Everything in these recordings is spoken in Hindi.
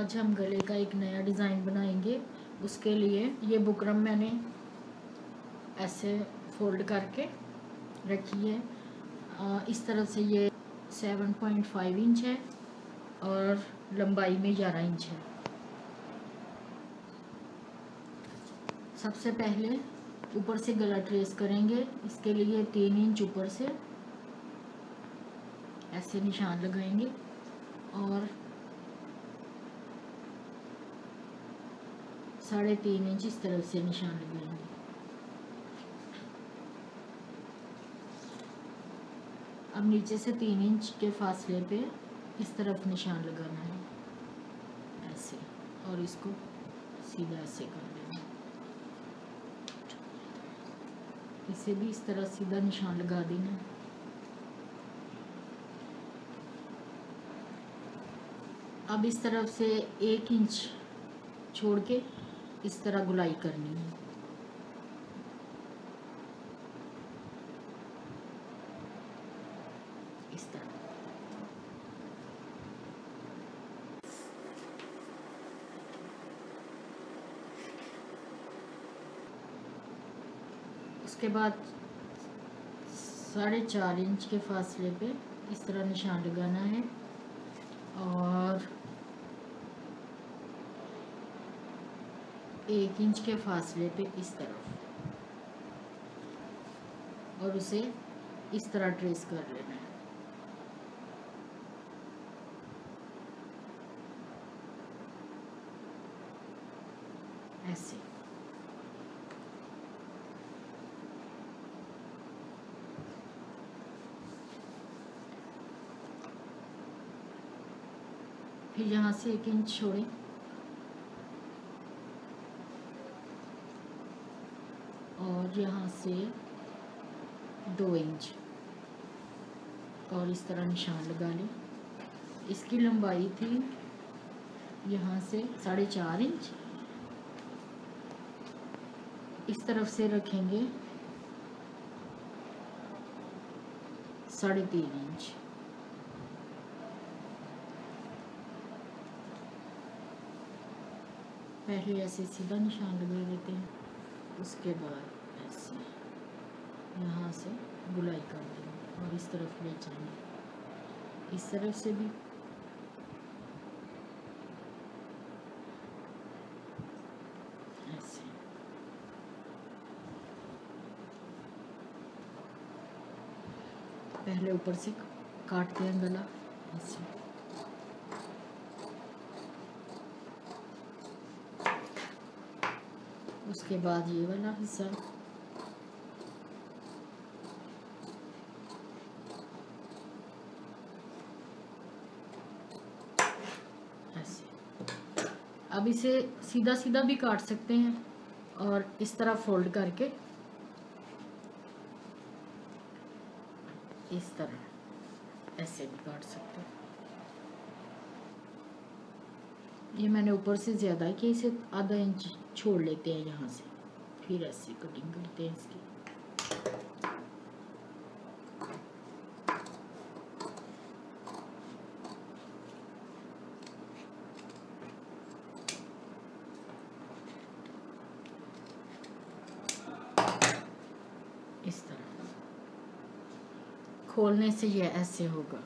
आज हम गले का एक नया डिज़ाइन बनाएंगे। उसके लिए ये बुकरम मैंने ऐसे फोल्ड करके रखी है। इस तरह से ये 7.5 इंच है और लंबाई में 11 इंच है। सबसे पहले ऊपर से गला ट्रेस करेंगे। इसके लिए 3 इंच ऊपर से ऐसे निशान लगाएंगे और 3.5 इंच इस तरफ से निशान लगाएंगे। अब नीचे से 3 इंच के फासले पे इस तरफ निशान लगाना है ऐसे, और इसको सीधा ऐसे कर देना। इसे भी इस तरह सीधा निशान लगा देना है। अब इस तरफ से 1 इंच छोड़ के इस तरह गुलाई करनी है। इस तरह उसके बाद 4.5 इंच के फासले पे इस तरह निशान लगाना है और 1 इंच के फासले पे इस तरफ, और उसे इस तरह ट्रेस कर लेना है। ऐसे फिर यहाँ से 1 इंच छोड़ें और यहाँ से 2 इंच और इस तरह निशान लगा लें। इसकी लंबाई थी यहाँ से 4.5 इंच। इस तरफ से रखेंगे 3.5 इंच। पहले ऐसे सीधा निशान लगा देते हैं, उसके बाद ऐसे यहाँ से गुलाई कर देंगे और इस तरफ ले जाएंगे। इस तरफ से भी ऐसे। पहले ऊपर से काटते हैं गला ऐसे। उसके बाद ये वाला हिस्सा ऐसे। अब इसे सीधा सीधा भी काट सकते हैं और इस तरह फोल्ड करके इस तरह ऐसे भी काट सकते हैं। ये मैंने ऊपर से ज़्यादा है कि इसे आधा इंच छोड़ लेते हैं यहाँ से, फिर ऐसे कटिंग करते हैं इसकी। इस तरह खोलने से ये ऐसे होगा,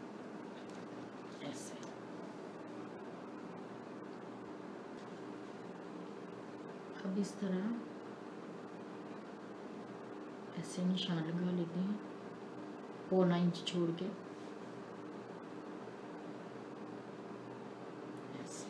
ऐसे। अब इस तरह ऐसे निशान लगा लेते हैं 1.25 इंच छोड़ के ऐसे।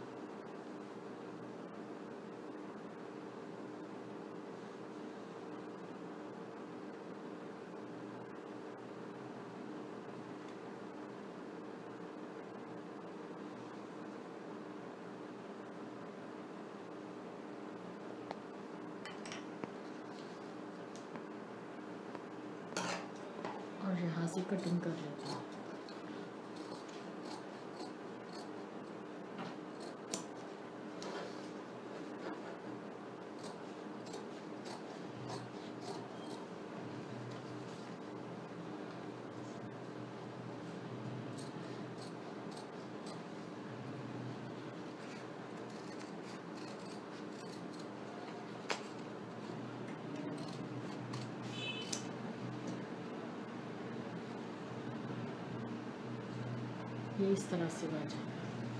और यहाँ से कटिंग कर लेते हैं। ये इस तरह से आ जाएगा।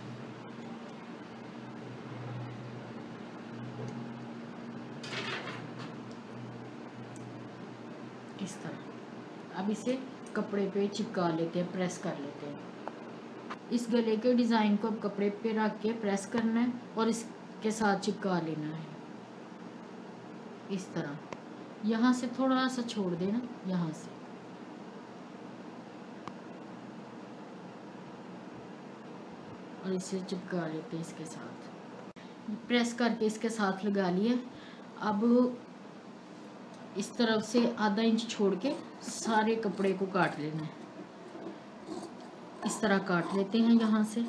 इस तरह अब इसे कपड़े पे चिपका लेते हैं, प्रेस कर लेते हैं। इस गले के डिज़ाइन को अब कपड़े पे रख के प्रेस करना है और इसके साथ चिपका लेना है इस तरह। यहाँ से थोड़ा सा छोड़ देना, यहाँ से और इसे चिपका लेते हैं इसके साथ। प्रेस करके इसके साथ लगा लिए। अब इस तरफ से आधा इंच छोड़ के सारे कपड़े को काट लेना है। इस तरह काट लेते हैं यहाँ से।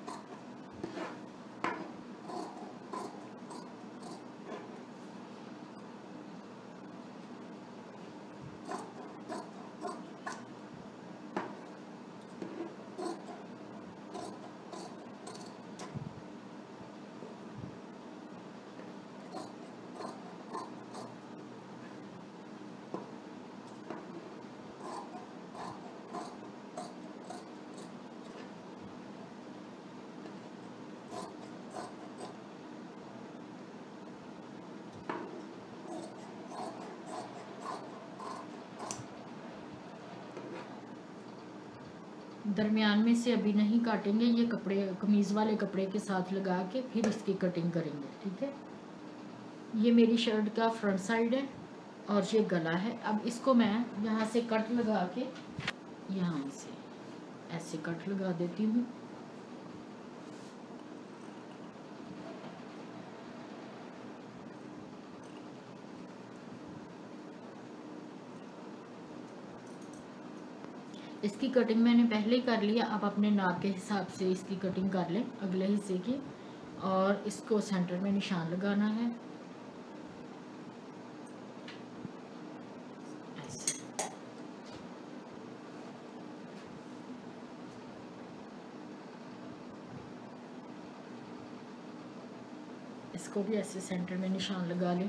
दरमियान में से अभी नहीं काटेंगे, ये कपड़े कमीज़ वाले कपड़े के साथ लगा के फिर इसकी कटिंग करेंगे, ठीक है। ये मेरी शर्ट का फ्रंट साइड है और ये गला है। अब इसको मैं यहाँ से कट लगा के यहाँ से ऐसे कट लगा देती हूँ। इसकी कटिंग मैंने पहले ही कर लिया। अब अपने नाप के हिसाब से इसकी कटिंग कर लें अगले हिस्से की, और इसको सेंटर में निशान लगाना है ऐसे। इसको भी ऐसे सेंटर में निशान लगा लें।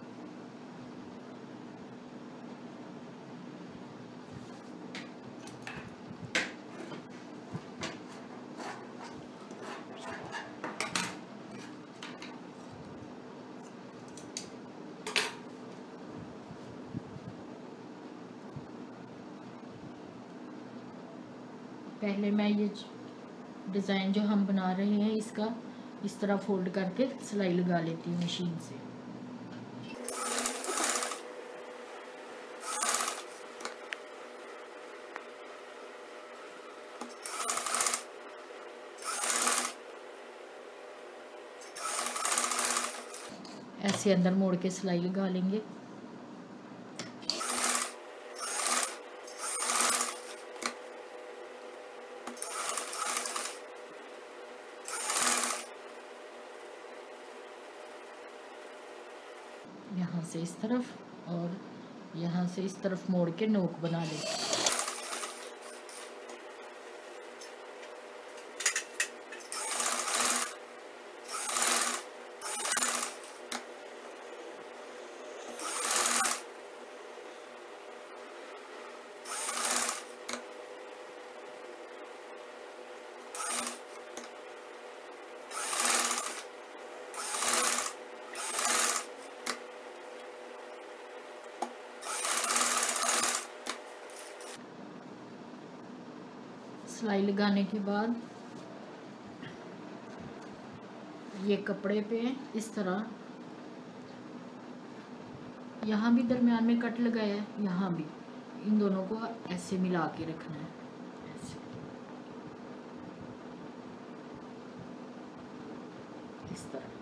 पहले मैं ये डिज़ाइन जो हम बना रहे हैं इसका इस तरह फोल्ड करके सिलाई लगा लेती हूँ मशीन से। ऐसे अंदर मोड़ के सिलाई लगा लेंगे। यहाँ से इस तरफ और यहाँ से इस तरफ मोड़ के नोक बना लें। सिलाई लगाने के बाद ये कपड़े पे इस तरह, यहाँ भी दरमियान में कट लगाया है, यहाँ भी, इन दोनों को ऐसे मिला के रखना है ऐसे। इस तरह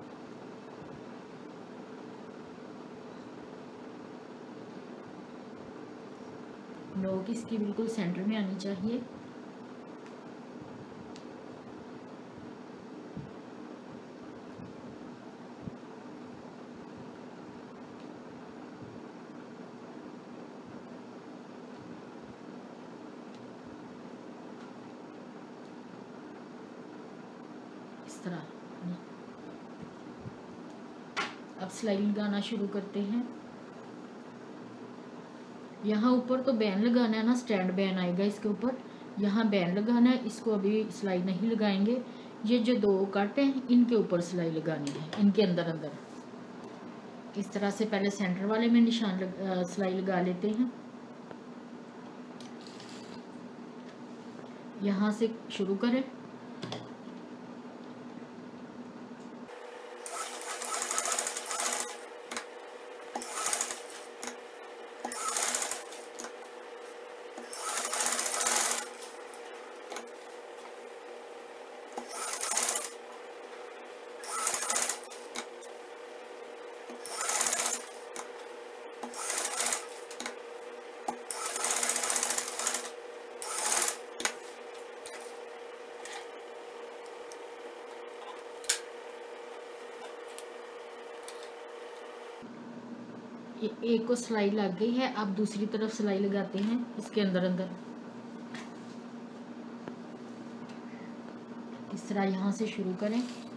नोक इसकी बिल्कुल सेंटर में आनी चाहिए। इस तरह अब सिलाई लगाना शुरू करते हैं। यहाँ ऊपर तो बैन लगाना है ना, स्टैंड बैन आएगा इसके ऊपर। यहाँ बैन लगाना है, इसको अभी सिलाई नहीं लगाएंगे। ये जो 2 कट हैं इनके ऊपर सिलाई लगानी है, इनके अंदर अंदर। इस तरह से पहले सेंटर वाले में सिलाई लगा लेते हैं। यहाँ से शुरू करें। एक को सिलाई लग गई है, अब दूसरी तरफ सिलाई लगाते हैं इसके अंदर अंदर। इस तरह यहाँ से शुरू करें।